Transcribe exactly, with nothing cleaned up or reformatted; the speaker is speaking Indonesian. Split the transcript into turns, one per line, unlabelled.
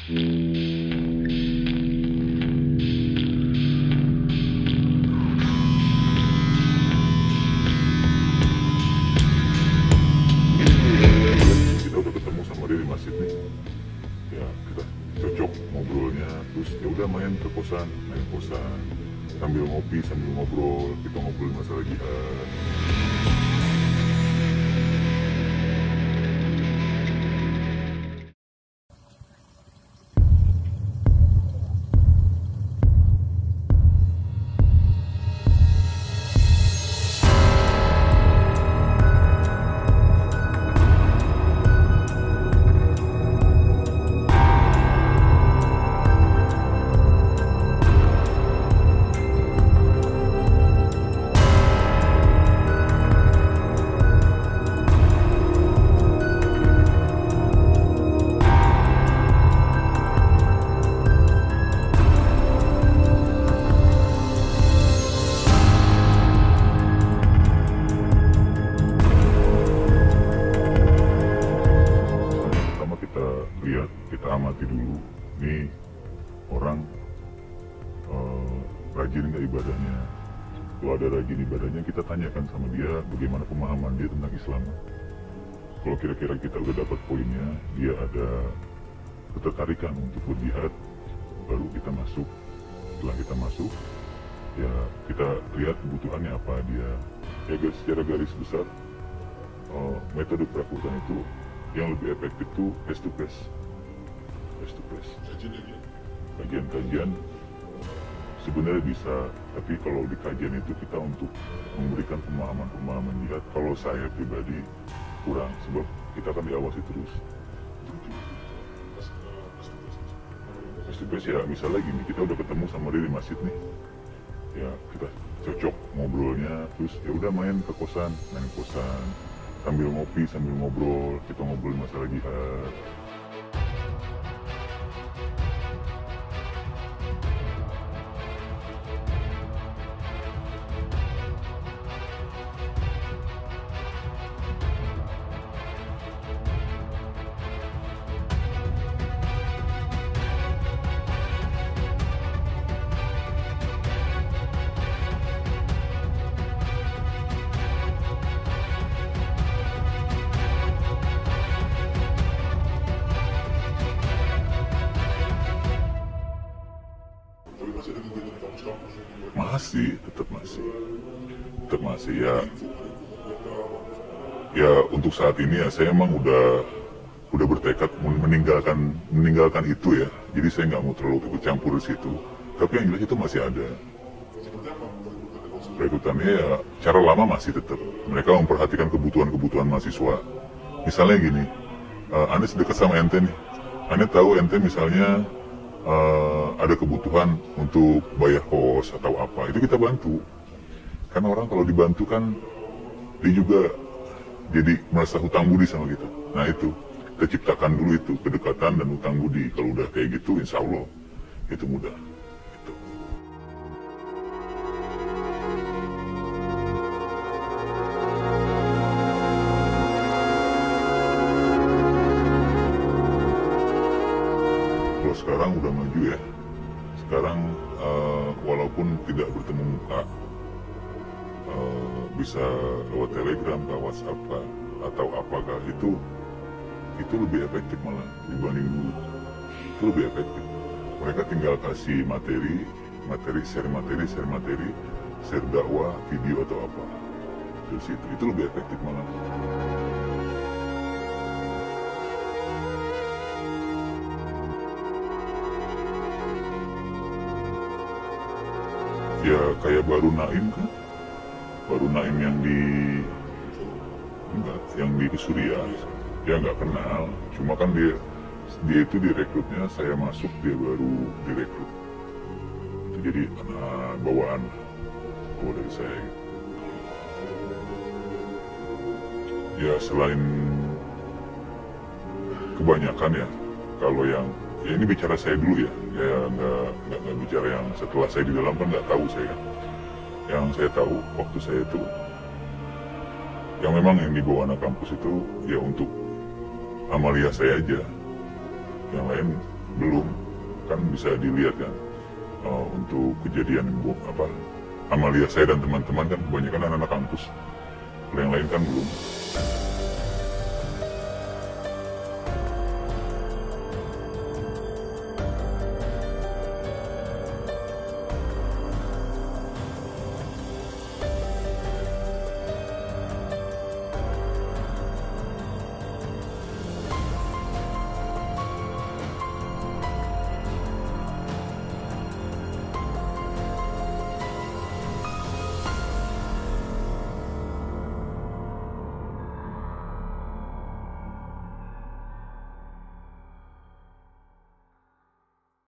Kita udah ketemu sama dia di masjid nih. Ya kita cocok ngobrolnya, terus ya udah main ke kosan, main ke kosan sambil ngopi, sambil ngobrol, kita ngobrol masalah jihad. Lihat, kita amati dulu nih orang uh, rajin nggak ibadahnya. Kalau ada rajin ibadahnya, kita tanyakan sama dia bagaimana pemahaman dia tentang Islam. Kalau kira-kira kita udah dapat poinnya, dia ada ketertarikan untuk berjihad, baru kita masuk. Setelah kita masuk, ya kita lihat kebutuhannya apa dia. Ya guys, secara garis besar uh, metode perakutan itu yang lebih efektif tuh face to face. Face to face. Kajian-kajian sebenarnya bisa, tapi kalau di kajian itu kita untuk memberikan pemahaman-pemahaman jihad, kalau saya pribadi kurang, sebab kita akan diawasi terus. Face to face ya, misalnya gini, kita udah ketemu sama dia di masjid nih, ya kita cocok ngobrolnya, terus ya udah main ke kosan, main ke kosan sambil ngopi, sambil ngobrol, kita ngobrol masalah jihad. Masih, tetap masih, tetap masih ya. Ya untuk saat ini ya saya emang udah udah bertekad meninggalkan meninggalkan itu ya. Jadi saya nggak mau terlalu ikut campur di situ. Tapi yang jelas itu masih ada. Rekrutannya ya cara lama masih tetap. Mereka memperhatikan kebutuhan-kebutuhan mahasiswa. Misalnya gini, uh, Anda dekat sama ente nih. Anda tahu ente misalnya Uh, ada kebutuhan untuk bayar kos atau apa, itu kita bantu. Karena orang kalau dibantu kan dia juga jadi merasa hutang budi sama kita. Nah itu, kita ciptakan dulu itu kedekatan dan hutang budi. Kalau udah kayak gitu, insya Allah itu mudah. Gitu. Kalau sekarang udah maju ya, sekarang uh, walaupun tidak bertemu muka, uh, bisa lewat telegram, lewat WhatsApp kah, atau apakah itu itu lebih efektif malah dibanding dulu. Itu lebih efektif. Mereka tinggal kasih materi, materi share materi, share materi, share dakwah, video atau apa. Dari situ itu lebih efektif malah. Ya kayak baru Naim kan, baru Naim yang di enggak, yang di Suria, dia nggak kenal, cuma kan dia dia itu direkrutnya saya masuk, dia baru direkrut, itu jadi anak bawaan bawa dari saya gitu. Ya selain kebanyakan ya, kalau yang ya ini bicara saya dulu ya, ya nggak nggak nggak bicara yang setelah saya di dalam kan nggak tahu saya. Yang saya tahu waktu saya itu, yang memang yang dibawa anak kampus itu ya untuk amalia saya aja, yang lain belum, kan bisa dilihat kan. Uh, untuk kejadian bu, apa Amalia saya dan teman-teman kan kebanyakan anak-anak kampus, kalau yang lain kan belum.